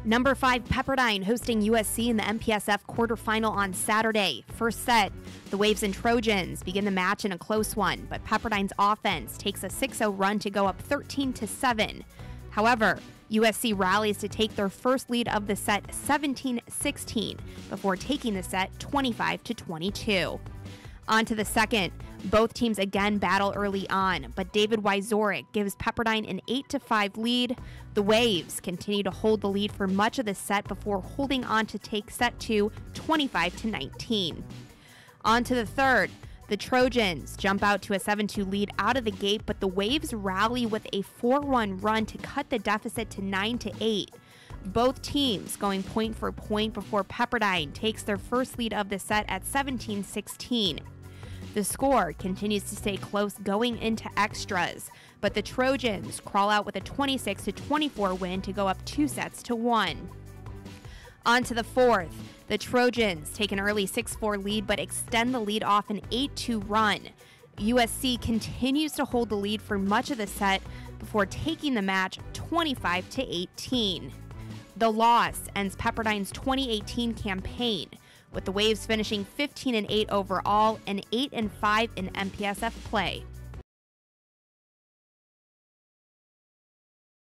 Number 5 Pepperdine hosting USC in the MPSF quarterfinal on Saturday. First set, the Waves and Trojans begin the match in a close one, but Pepperdine's offense takes a 6-0 run to go up 13-7. However, USC rallies to take their first lead of the set 17-16 before taking the set 25-22. On to the second. Both teams again battle early on, but David Wyzorek gives Pepperdine an 8-5 lead. The Waves continue to hold the lead for much of the set before holding on to take set 2 25-19. On to the third. The Trojans jump out to a 7-2 lead out of the gate, but the Waves rally with a 4-1 run to cut the deficit to 9-8. Both teams going point for point before Pepperdine takes their first lead of the set at 17-16. The score continues to stay close going into extras, but the Trojans crawl out with a 26-24 win to go up 2-1. On to the fourth. The Trojans take an early 6-4 lead but extend the lead off an 8-2 run. USC continues to hold the lead for much of the set before taking the match 25-18. The loss ends Pepperdine's 2018 campaign, with the Waves finishing 15-8 overall and 8-5 in MPSF play.